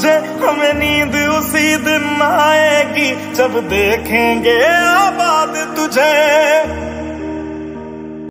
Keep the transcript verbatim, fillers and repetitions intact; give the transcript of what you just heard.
तुझे, हमें नींद उसी दिन आएगी जब देखेंगे आबाद तुझे।